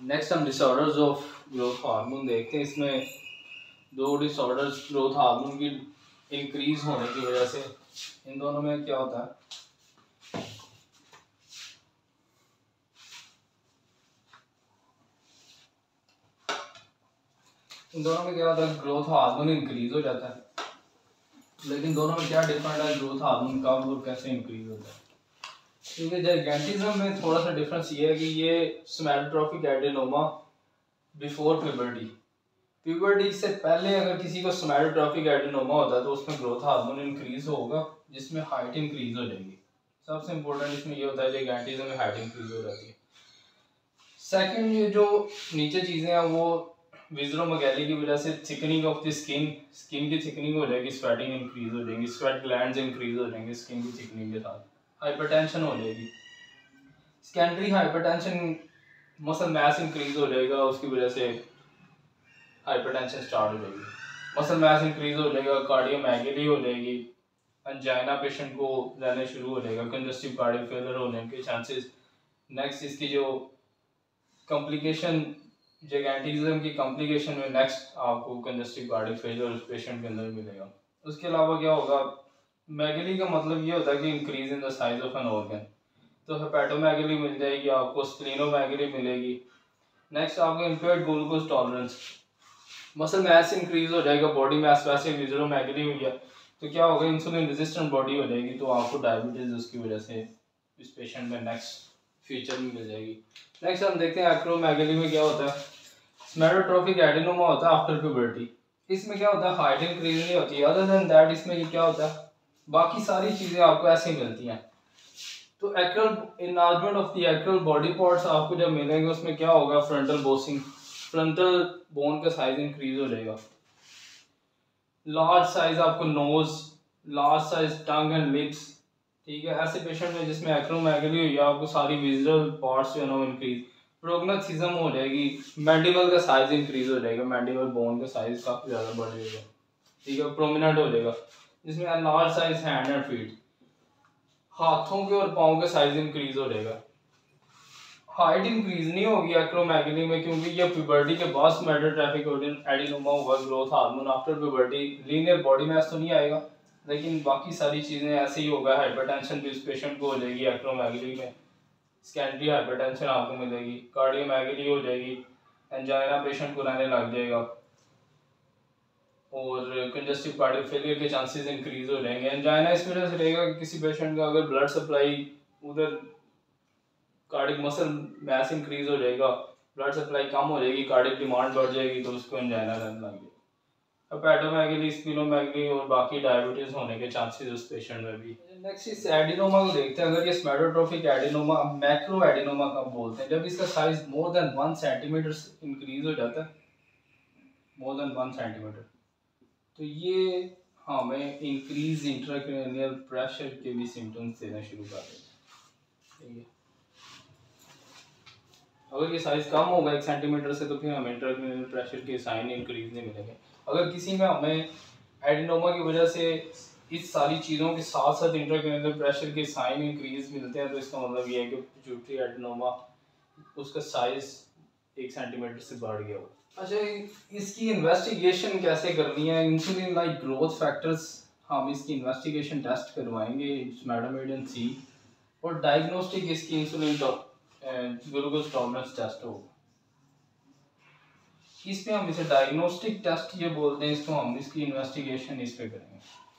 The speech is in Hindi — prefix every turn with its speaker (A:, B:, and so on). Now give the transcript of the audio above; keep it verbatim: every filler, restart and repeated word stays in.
A: नेक्स्ट हम डिसऑर्डर्स ऑफ ग्रोथ हार्मोन देखते हैं। इसमें दो डिसऑर्डर्स ग्रोथ हार्मोन की इंक्रीज होने की वजह से, इन दोनों में क्या होता है, इन दोनों में क्या होता है, ग्रोथ हार्मोन इंक्रीज हो जाता है। लेकिन दोनों में क्या डिफरेंट है, ग्रोथ हार्मोन कब और कैसे इंक्रीज होता है। क्योंकि जाइगेंटिज्म में थोड़ा सा डिफरेंस ये है कि ये somatotrophic adenoma before puberty, puberty से पहले अगर किसी को सोमैटोट्रोफिक एडेनोमा होता है तो उसमें ग्रोथ हार्मोन इंक्रीज होगा, जिसमें हाइट इंक्रीज हो जाएगी। सबसे इंपॉर्टेंट इसमें ये होता है जाइगेंटिज्म में हाइट इंक्रीज हो जाती है। सेकंड, ये जो नीचे चीज़ें हैं वो विज़रोमेगैली की वजह से thickening of the skin, skin की थिकनिंग हो जाएगी, स्वेटिंग इंक्रीज हो जाएगी, स्वेट ग्लैंड्स इंक्रीज हो जाएंगे स्किन की थिकनिंग के साथ, हाइपरटेंशन हो जाएगी, secondary hypertension, muscle mass increase हो जाएगा, उसकी वजह से हाइपरटेंशन स्टार्ट हो जाएगी, मसल मैस इंक्रीज हो जाएगा, कार्डियोमेगैली हो जाएगी, अंजाइना पेशेंट को रहने शुरू हो जाएगा, कंजस्टिव कार्डियक फेलियर होने के चांसेस। नेक्स्ट इसकी जो कॉम्प्लिकेशन, जाइगेंटिज्म की कॉम्प्लिकेशन में नेक्स्ट आपको कंजस्टिव कार्डियक फेलियर उस पेशेंट के अंदर मिलेगा। उसके अलावा क्या होगा, मैगली का मतलब ये होता है कि increase in the size of an organ, तो हेपेटोमेगली मिल जाएगी आपको, स्प्लीनोमेगली मिलेगी। नेक्स्ट आपको impaired glucose tolerance, muscle mass increase हो जाएगा, बॉडी मैस वैसे विज़रोमेगली हुई है तो क्या होगा, इंसुलिन रेजिस्टेंट बॉडी हो जाएगी, तो आपको डायबिटीज उसकी वजह से इस पेशेंट में नेक्स्ट फ्यूचर में मिल जाएगी। नेक्स्ट हम देखते हैं एक्रोमेगली में क्या होता है, सोमैटोट्रोफिक एडेनोमा होता है आफ्टर प्यूबर्टी। इसमें क्या होता है, हाइट इंक्रीज नहीं होती, अदर देन दैट इसमें ये क्या होता है, बाकी सारी चीज़ें आपको ऐसे ही मिलती हैं। तो acral enlargement of the acral body parts आपको जब मिलेंगे उसमें क्या होगा, फ्रंटल बोसिंग, फ्रंटल बोन का साइज इंक्रीज हो जाएगा, लार्ज साइज आपको nose, large size tongue and lips, ठीक है। ऐसे पेशेंट में जिसमें एक्रोमेगली हुई है आपको सारी विजुअल पार्ट्स जो है ना इंक्रीज, प्रोग्नेथिज्म हो जाएगी, मैंडिबल का साइज इंक्रीज हो जाएगा, मैंडिबल बोन का साइज काफी ज्यादा बढ़ जाएगा, ठीक है, प्रोमिनेंट हो जाएगा, जिसमें large size hand and feet, हाथों के और पाँव के साइज इंक्रीज हो जाएगा। हाइट इंक्रीज नहीं होगी एक्रोमेगली में, क्योंकि ये प्यूबर्टी के बाद सोमैटोट्रोफिक एडेनोमा हुआ, growth hormone after puberty, linear body mass तो नहीं आएगा, लेकिन बाकी सारी चीज़ें ऐसे ही होगा। हाइपरटेंशन भी इस पेशेंट को हो जाएगी एक्रोमेगली में, सेकेंडरी हाइपरटेंशन आपको मिलेगी, कार्डियोमेगली हो जाएगी, एंजाइना पेशेंट को रहने लग जाएगा, और कंजस्टिव कार्डियक फेलियर के चांसेस इंक्रीज हो जाएंगे। एंजाइना इस वजह से रहेगा कि किसी पेशेंट का अगर ब्लड सप्लाई, उधर कार्डियक मसल मैस इंक्रीज हो जाएगा, ब्लड सप्लाई कम हो जाएगी, कार्डियक डिमांड बढ़ जाएगी, तो उसको एंजाइना रहने लग जाएगा। हेपेटोमेगली, स्प्लीनोमेगली और बाकी डायबिटीज होने के चांसेस उस पेशेंट में भी। नेक्स्ट इस एडिनोमा को देखते हैं। अगर ये सोमैटोट्रोफिक एडिनोमा, मैक्रो एडिनोमा कब बोलते हैं, जब इसका size more than one centimetre increase हो जाता है, मोर देन वन सेंटीमीटर, तो ये हमें इंक्रीज इंट्राक्रैनियल प्रेशर के भी सिम्टम्स देना शुरू कर देते हैं। अगर ये साइज कम होगा एक सेंटीमीटर से तो फिर हमें इंट्राक्रैनियल प्रेशर के साइन इंक्रीज नहीं मिलेंगे। अगर किसी में हमें एडिनोमा की वजह से इस सारी चीज़ों के साथ साथ इंट्राक्रैनियल प्रेशर के साइन इंक्रीज मिलते हैं, तो इसका मतलब ये है कि पिट्यूटरी एडिनोमा, उसका साइज एक सेंटीमीटर से बढ़ गया हो। अच्छा, इसकी इन्वेस्टिगेशन कैसे करनी है, इंसुलिन लाइक ग्रोथ फैक्टर्स, हम इसकी इन्वेस्टिगेशन टेस्ट करवाएंगे मैडोमेडियन सी, और डायग्नोस्टिक इसकी इंसुलिन ग्लूकोज टॉलरेंस टेस्ट होगा। इस पे हम इसे डायग्नोस्टिक टेस्ट ये बोलते हैं, इसको हम इसकी इन्वेस्टिगेशन इस पे करेंगे।